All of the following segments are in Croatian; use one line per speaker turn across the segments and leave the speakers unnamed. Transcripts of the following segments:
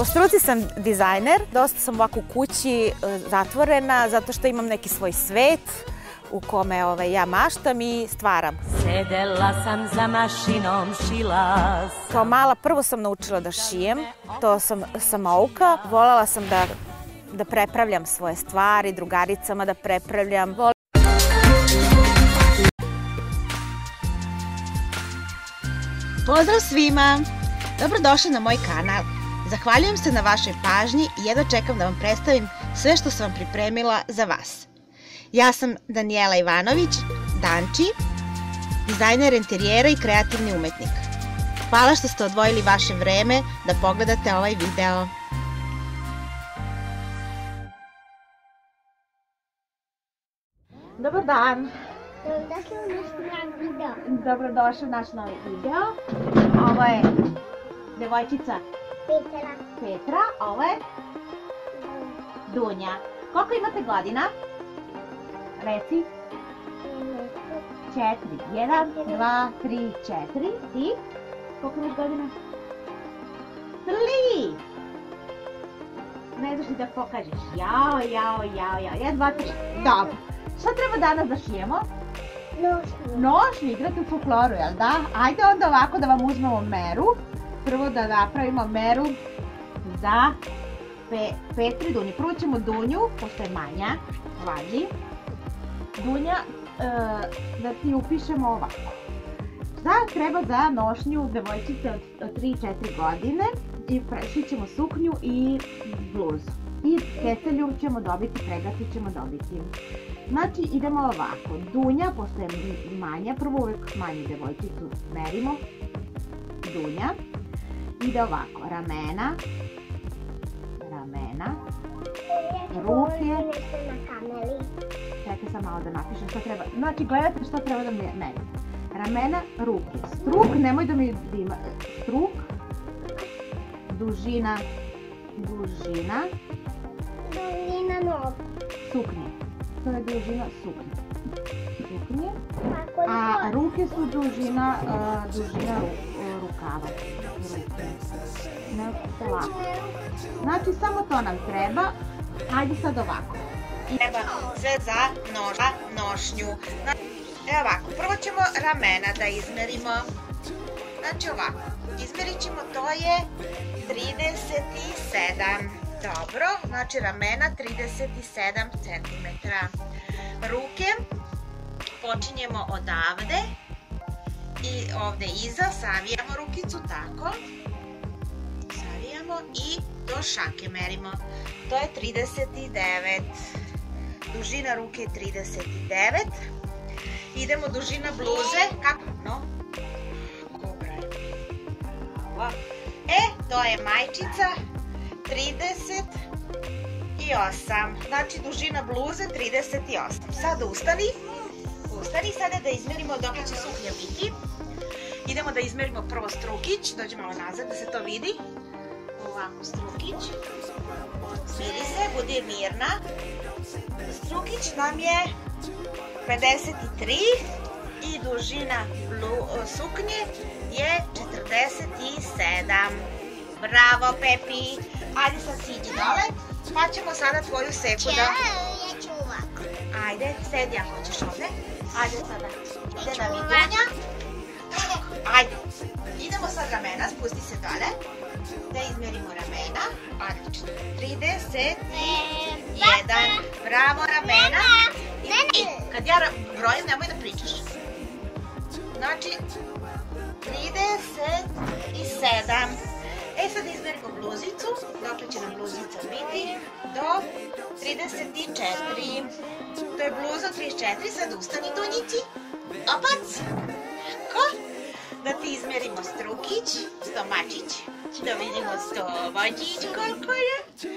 Po struci sam dizajner, dosta sam ovako u kući zatvorena zato što imam neki svoj svet u kome ja maštam i stvaram.
Sedela sam za mašinom, šila.
Kao mala prvo sam naučila da šijem, to sam samouka. Voljela sam da prepravljam svoje stvari, drugaricama da prepravljam.
Pozdrav svima! Dobrodošli na moj kanal. Zahvaljujem se na vašoj pažnji i jedva čekam da vam predstavim sve što sam vam pripremila za vas. Ja sam Danijela Ivanović, Danči, dizajner interijera i kreativni umetnik. Hvala što ste odvojili vaše vreme da pogledate ovaj video. Dobar dan! Dobrodošli u naš novi video. Ovo je devojčica Petra, ovo je Dunja. Koliko imate godina? Reci. 4. 1, 2, 3, 4. Ti? Koliko imaš godina? 3. Ne znaš li da pokažeš? Jao. 1, 2, 3. Dobro. Šta treba danas da šijemo? Nošnju, igrate u folkloru, jel da? Ajde onda ovako da vam uzmemo meru. Prvo da napravimo meru za Petru i Dunju. Prvo ćemo Dunju, pošto je manja, važi. Dunja, da ti upišemo ovako. Šta treba za nošnju devojčice od 3-4 godine? I prešit ćemo suknju i bluzu. I kecelju ćemo dobiti, pregatit ćemo dobiti. Znači idemo ovako, Dunja, pošto je manja, prvo uvijek manju devojčicu merimo. Dunja. Ide ovako, ramena, ruke. Čekaj sam malo da napišem što treba. Znači gledajte što treba da mi merim. Ramena, ruke. Struk, nemoj da mi dima. Struk. Dužina
nog.
Suknje. To je dužina suknje. A ruke su dužina rukava. Znači samo to nam treba. Ajde sad ovako. Treba sve za nošnju. Evo ovako, prvo ćemo ramena da izmerimo. Znači ovako, izmerit ćemo, to je 37. Dobro, znači ramena 37 cm. Ruke počinjemo odavde i ovde iza savijamo rukicu, tako. Savijamo i do šake merimo. To je 39. Dužina ruke je 39. Idemo dužina bluze. Kako? No? To je majčica 38. Znači dužina bluze 38. Sad ustani, sada da izmerimo dok će suknja biti. Idemo da izmerimo prvo strukić, dođe malo nazad da se to vidi. Ovako strukić. Smiri se, budi mirna. Strukić nam je 53 i dužina suknje je 47. Bravo, Pepi! Ajde sad siđi dole, pa ćemo sada tvoju seku da...
Ja ću ovako.
Ajde, sedi ako hoćeš ovde. Ajde sada, ide nam i Dunja. Ajde, idemo sad ramena, spusti se dole. Da izmerimo ramena. Odlično. 31. Bravo, ramena. I kad ja brojim, nemoj da pričaš. Znači, 37. Sad izmerimo bluzicu, dokle će nam bluzica biti, do 34. To je bluza 34, sad ustani Dunjici, opac, tako, da ti izmerimo strukić, stomačić, da vidimo stomačić koliko je,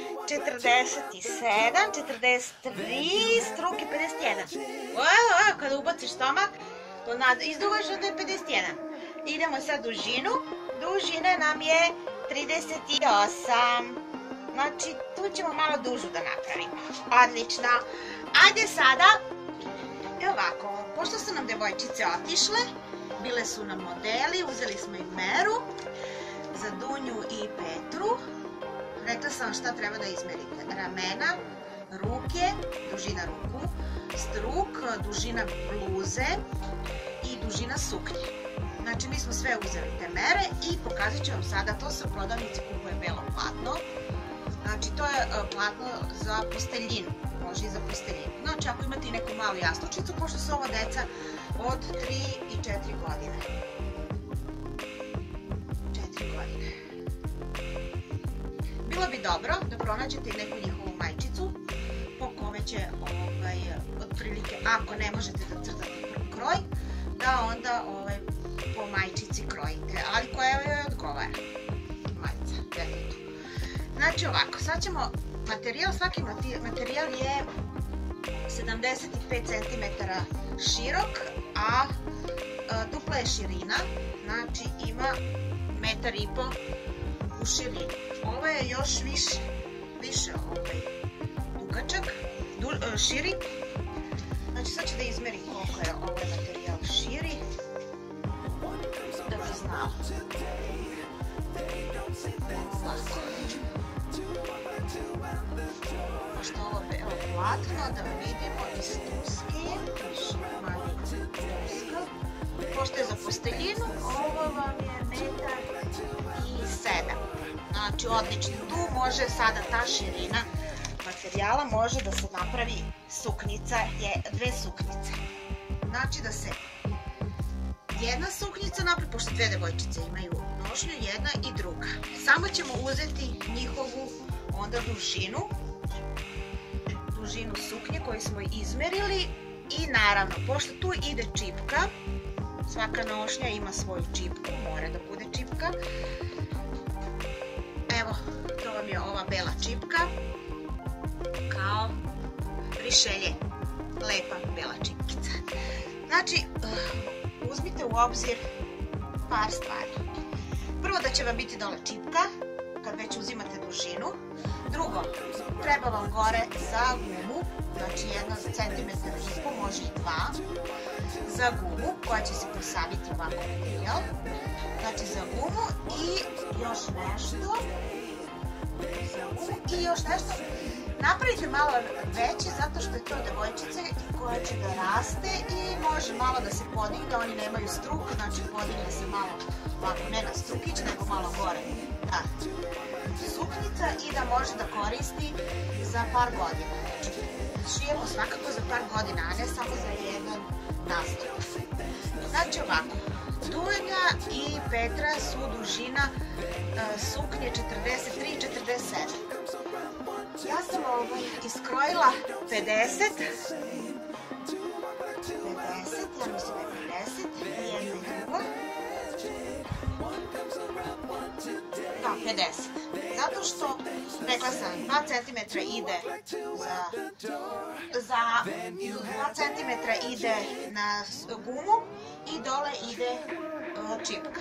47, 43, struke 51. Kada ubaciš stomak, izduvaš da je 51. Idemo sad dužinu, dužina nam je 38. Znači, tu ćemo malo dužu da napravimo. Odlično. Ajde sada, evo ovako, pošto su nam devojčice otišle, bile su nam modeli, uzeli smo im meru za Dunju i Petru.
rekla sam vam šta treba da izmerite. Ramena, ruke, dužina ruku, struk, dužina bluze i dužina suknje. Znači mi smo sve uzeli te mere i pokazat ću vam sada, to se u prodavnici kupuje belo platno. Znači to je platno za posteljinu, može i za posteljinu. Znači ako imate i neku malu jastučicu, pošto su ovo deca od 3 i 4 godine. 4 godine. Bilo bi dobro da pronađete i neku njihovu majčicu po kome će otprilike, ako ne možete da crtate kroj, da onda po majčici krojite, ali koja joj odgovara. Majica, detetu. Znači ovako, sad ćemo materijal, svaki materijal je 75 cm širok, a dupla je širina, znači ima 1,5 m u širini. Ovo je još više dugačak, širi. Znači sad ću da izmerim koliko je ovaj materijal širi, da bi znao. Pošto ovo je platno, da vidimo iz tuske, pošto je za posteljinu, ovo vam je 1,7 m. Znači odlično, tu može sada ta širina materijala može da se napravi suknjica, dve suknjice. Znači da se jedna suknjica napravi, pošto dve devojčice imaju nošnju, jedna i druga. Samo ćemo uzeti njihovu onda dužinu suknje koju smo izmerili i naravno, pošto tu ide čipka, svaka nošnja ima svoju čipku, mora da bude čipka. Evo, to vam je ova bela čipka, kao rišelje, lepa bela čipkica. Znači, uzmite u obzir par stvari. Prvo da će vam biti dole čipka, kad već uzimate dužinu. Drugo, treba vam gore za gumu, znači 1,5 cm, može i 2, za gumu koja će se posaviti ovako materijal. Znači za gumu i još nešto. Napravite malo veće zato što je to devojčice koja će da raste i može malo da se podigne, oni nemaju struk, znači podigne se malo ovako, ne na strukić, nego malo gore. Da, suknjica i da može da koristi za par godina. Znači, šijemo svakako za par godina, a ne samo za jedan nastup. Znači ovako, Dunja i Petra su dužina suknje 43 i 47. Ja sam iskrojila 50, ja mislim da je 50, jedna i druga. Da, 50. Zato što, rekla sam, 2 cm ide za 2 cm ide na gumu i dole ide čipka.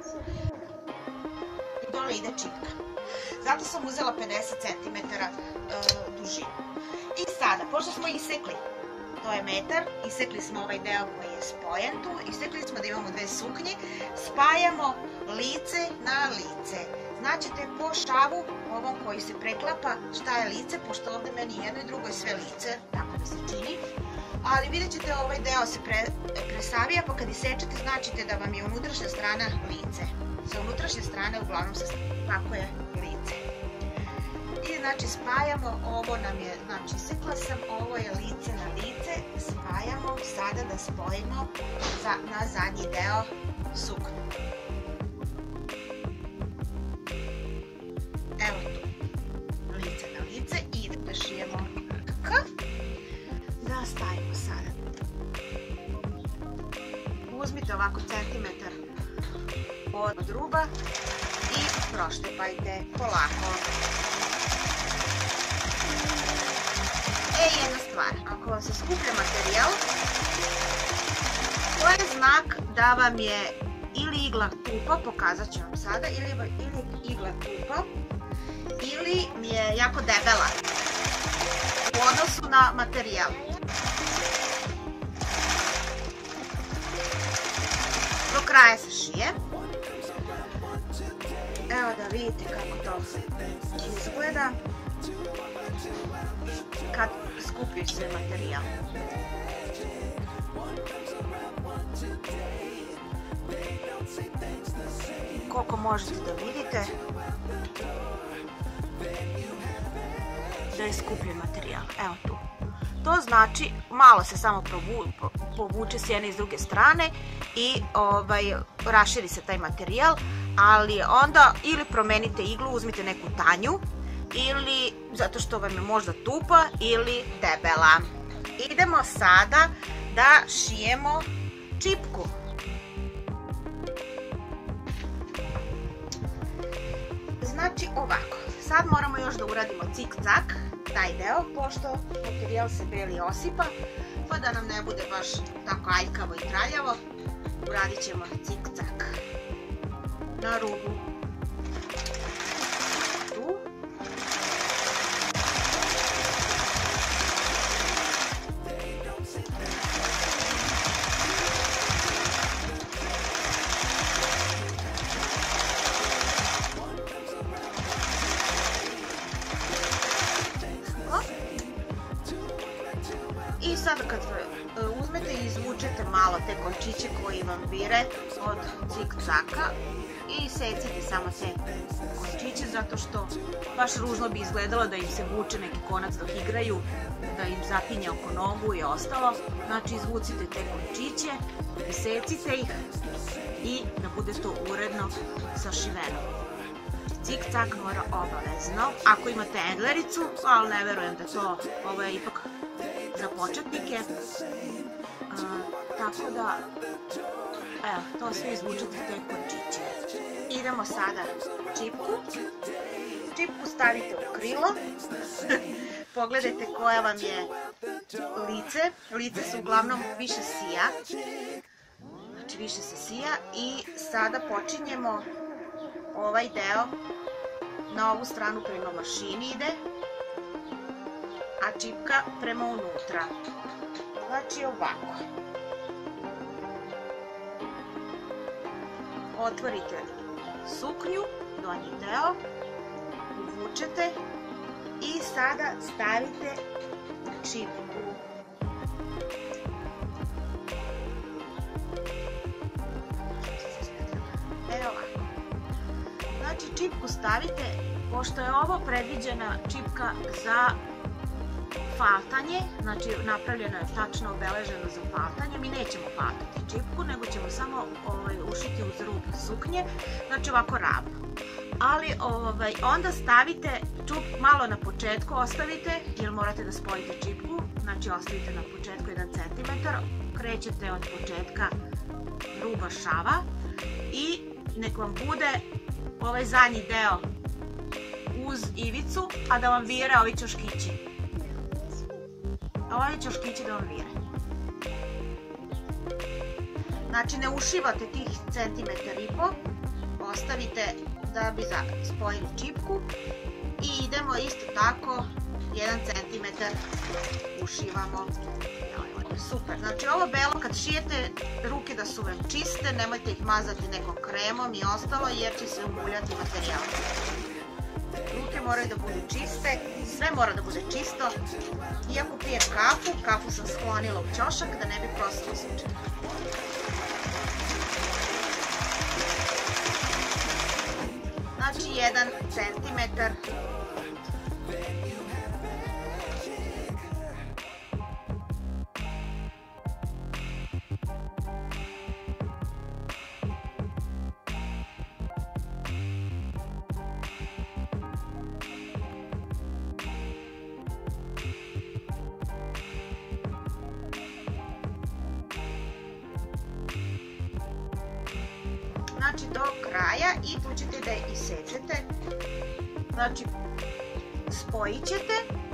Zato sam uzela 50 cm dužinu. I sada, pošto smo isekli, to je metar, isekli smo ovaj deo koji je spojen tu, isekli smo da imamo dve suknje, spajamo lice na lice. Znaćete po šavu ovom koji se preklapa šta je lice, pošto ovde meni jedno i drugo je sve lice, tako da se čini. Ali vidjet ćete ovaj deo se presavija, pa kad isečete značite da vam je unutrašnja strana lice. Sa unutrašnje strane uglavnom se pakuje lice. I znači spajamo, ovo nam je, znači isekla sam, ovo je lice na lice, spajamo, sada da spojimo na zadnji deo suknju. Evo tu, lice na lice i da šijemo da stavimo sada. Uzmite ovako centimetar od ruba i proštepajte polako. Jedna stvar, ako vam se skuplja materijal, to je znak da vam je ili igla tupa, pokazat ću vam sada, ili igla tupa, ili mi je jako debela u odnosu na materijal. Do kraja se šije. Evo Evo da vidite kako to izgleda kad skupiš sve materijal. Koliko možete da vidite da je skupljen materijal. Evo tu. To znači malo se samo povuče s jedne i s druge strane i raširi se taj materijal, ali onda ili promenite iglu, uzmite neku tanju, ili zato što vam je možda tupa ili debela. Idemo sada da šijemo čipku. Znači ovako, sad moramo još da uradimo cik-cak, taj deo, pošto materijal se beli osipa, pa da nam ne bude baš tako aljkavo i traljavo, uradit ćemo cik-cak na rubu. Tu. I sad kad uzmete i izvučete malo te končiće koji vam vire od cik-caka i secite samo te končiće, zato što baš ružno bi izgledalo da im se vuče neki konac dok igraju, da im zapinje oko nogu i ostalo. Znači izvucite te končiće, secite ih i da bude to uredno sašiveno. Cik-cak mora obavezno. Ako imate endlericu, ali ne verujem da to, ovo je ipak za početnike, tako da, evo, to sve izvučete te končiće. Idemo sada čipku. Čipku stavite u krilo. Pogledajte koja vam je lice. Lice se uglavnom više sija. Znači više se sija i sada počinjemo ovaj deo na ovu stranu prema mašini ide, a čipka prema unutra. Znači ovako. Otvorite suknju, donji deo, uvučete i sada stavite čipku. Evo ovako. Znači čipku stavite, pošto je ovo predviđena čipka za faltanje, znači napravljeno je tačno obeleženo za faltanje, mi nećemo faltati čipku, nego ćemo samo ušiti uz rub suknje, znači ovako ravno. Ali onda stavite čup malo na početku, ostavite, jer morate da spojite čipku, znači ostavite na početku 1 cm, krećete od početka ruba šava i nek vam bude ovaj zadnji deo uz ivicu, a da vam vire ovi ćoškići. Ovi ćoškići da vam vire. Znači ne ušivate tih centimetar i po, ostavite da bi spojili čipku i idemo isto tako 1 cm ušivamo. Super, znači ovo belo kad šijete ruke da su vam čiste, nemojte ih mazati nekom kremom i ostalo jer će se umuljati materijal. Ruke moraju da budu čiste, sve mora da bude čisto. Iako pijem kafu sam sklonila u ćošak da ne bi prosilo slučajno. Znači 1 centimetar. Znači do kraja i tu ćete da je isečete, znači spojit ćete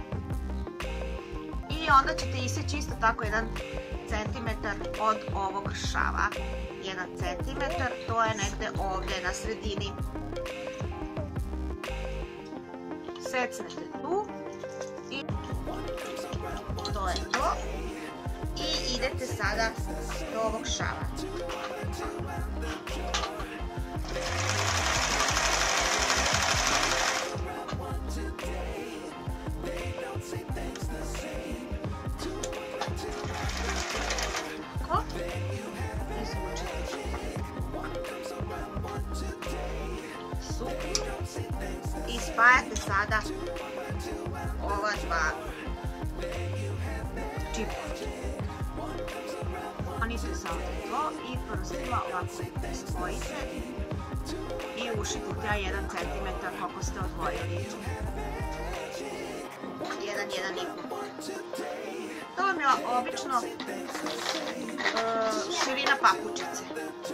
i onda ćete iseći isto tako 1 cm od ovog šava. 1 cm, to je negde ovdje na sredini. Secnete tu i to je to. I idete sada do ovog šava. spajate sada ova dva čipa. Onite samo to i prstima ovako spojite i ušite taj 1 cm koliko ste odvojili. 1,5. To vam je obično širina papučice.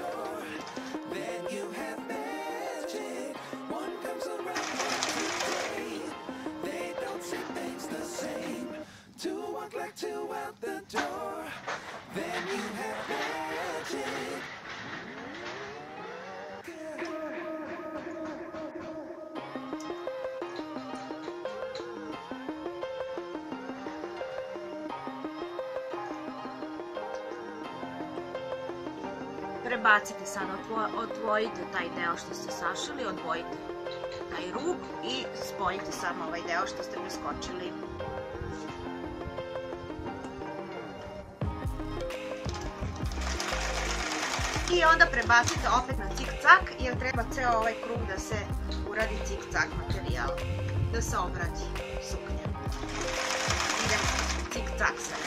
Prebacite sad, odvojite taj deo što ste sašili, odvojite taj rub i spojite samo ovaj deo što ste preskočili. I onda prebacite opet na cik-cak, jer treba ceo ovaj krug da se uradi cik-cak materijal, da se obradi suknja. Idemo cik-cak sve.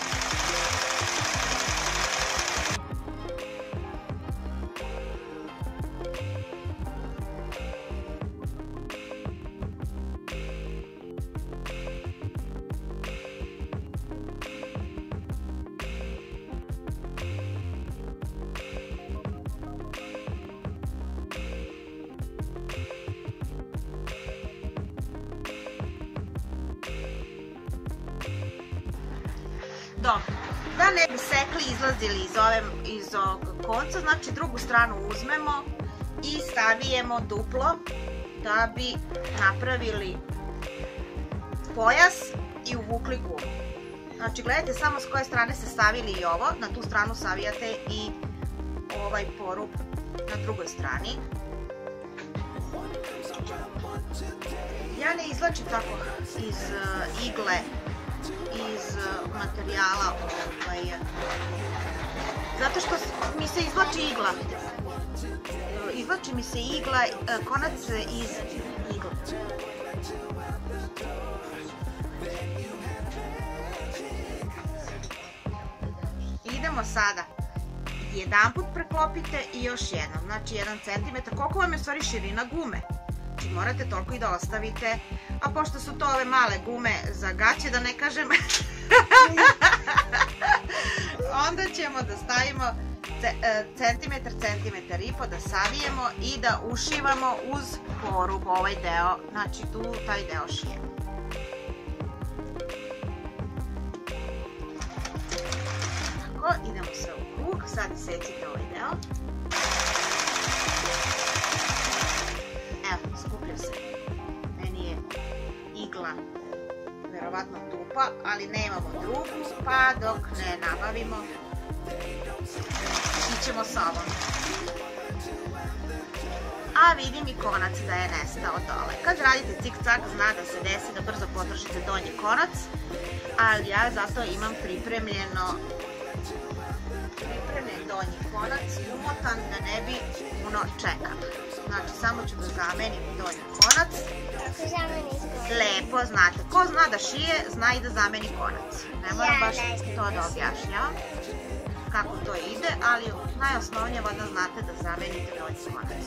Dobro, da ne bi sekli izlazili iz ovog konca, znači drugu stranu uzmemo i stavijemo duplo da bi napravili pojas i uvukli gumu. Znači gledajte samo s koje strane ste stavili i ovo, na tu stranu savijate i ovaj porub na drugoj strani. Ja ne izvlačim tako iz igle, iz materijala, zato što mi se izvlači igla. Izvlači mi se igla, konac iz igle. Idemo sada. Jedanput preklopite i još jednom, znači 1 cm. Koliko vam je u stvari širina gume? Znači morate toliko i da ostavite, a pošto su to ove male gume za gaće, da ne kažem, onda ćemo da stavimo centimetar, centimetar i po, da savijemo i da ušivamo uz porub ovaj deo, znači tu taj deo šijemo. Tako, idemo sve u krug, sad isecite ovaj deo. Evo, skuplja se. Meni je igla verovatno tupa, ali nemamo drugu, pa dok ne nabavimo, ićemo sa ovom. A vidim i konac da je nestao dole. Kad radite cik-cak, zna da se desi da brzo potrošite donji konac, ali ja zato imam pripremljen donji konac, umotan, da ne bi puno čekala. Znači, samo ću da zamenim donji konac. Lepo, znate. Ko zna da šije, zna i da zameni konac. Ne moram baš to da objašnjavam kako to ide, ali najosnovnije valjda znate da zamenite donji konac.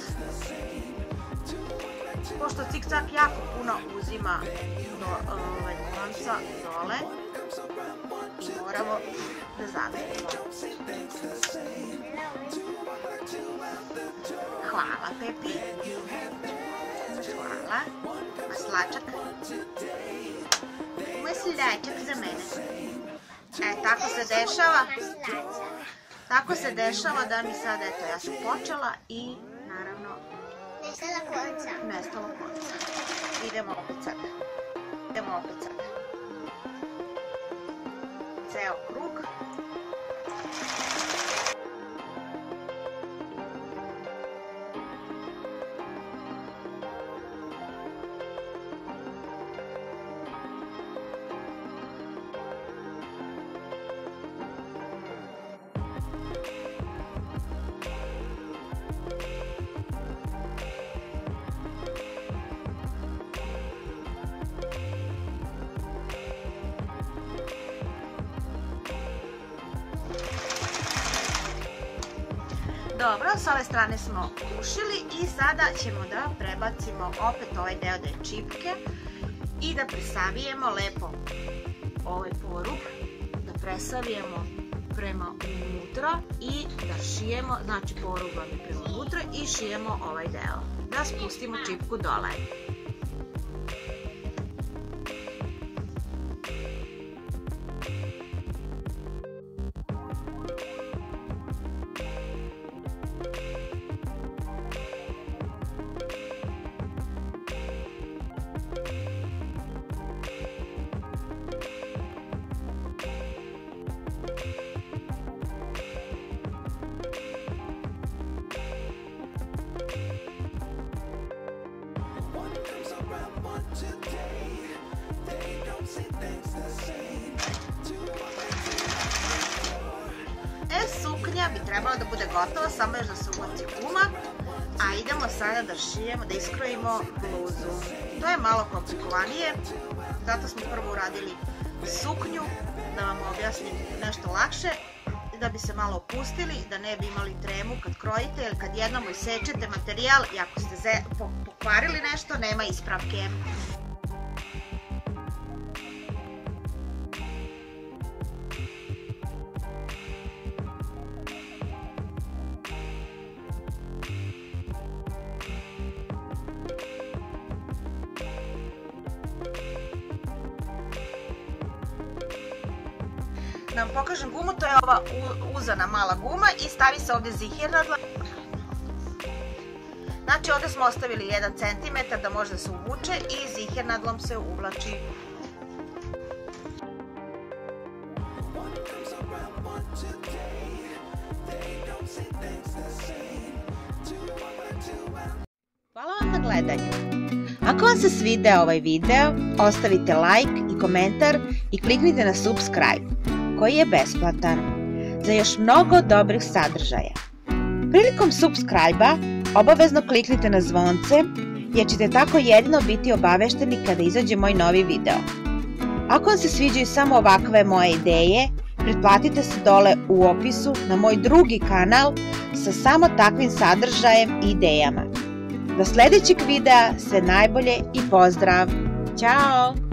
Pošto cik-cak jako puno uzima do konca dole, moramo da zamenimo. Hvala, Pepi. Hvala. Maslačak. Maslačak za mene. Tako se dešava. Tako se dešava da mi sad, eto, ja sam počela i, naravno, nestalo konca. Idemo opet sada. Ceo krug. Dobro, s ove strane smo ušili i sada ćemo da prebacimo opet ovaj deo da je čipke i da presavijemo lepo ovaj porub, da presavijemo prema unutra i da šijemo, znači porub vam je prema unutra i šijemo ovaj deo. Da spustimo čipku dole. Suknja bi trebala da bude gotova, samo još da se ubaci guma, a idemo sada da šijemo, da iskrojimo bluzu. To je malo komplikovanije, zato smo prvo uradili suknju, da vam objasnim nešto lakše, da bi se malo opustili, da ne bi imali tremu kad krojite, jer kad jednom isečete materijal i ako ste pokvarili nešto, nema ispravke. Da vam pokažem gumu, to je ova uzana mala guma i stavi se ovdje ziher na dlan. Znači ovdje smo ostavili 1 cm da može da se uvuče i ziher na dlom se uvlači. Hvala vam na gledanju. Ako vam se svideo ovaj video, ostavite like i komentar i kliknite na subscribe, koji je besplatan, za još mnogo dobrih sadržaja. Prilikom subscribe-a obavezno kliknite na zvonce, jer ćete tako jedino biti obavešteni kada izađe moj novi video. Ako vam se sviđaju samo ovakve moje ideje, pretplatite se dole u opisu na moj drugi kanal sa samo takvim sadržajem i idejama. Do sljedećeg videa sve najbolje i pozdrav! Ćao!